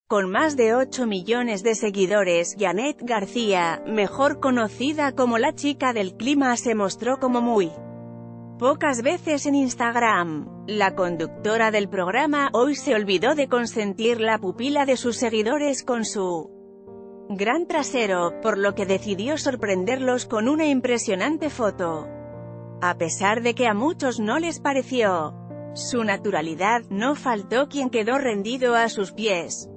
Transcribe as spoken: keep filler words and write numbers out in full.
Con más de ocho millones de seguidores, Janet García, mejor conocida como la chica del clima, se mostró como muy pocas veces en Instagram. La conductora del programa hoy se olvidó de consentir la pupila de sus seguidores con su gran trasero, por lo que decidió sorprenderlos con una impresionante foto. A pesar de que a muchos no les pareció su naturalidad, no faltó quien quedó rendido a sus pies.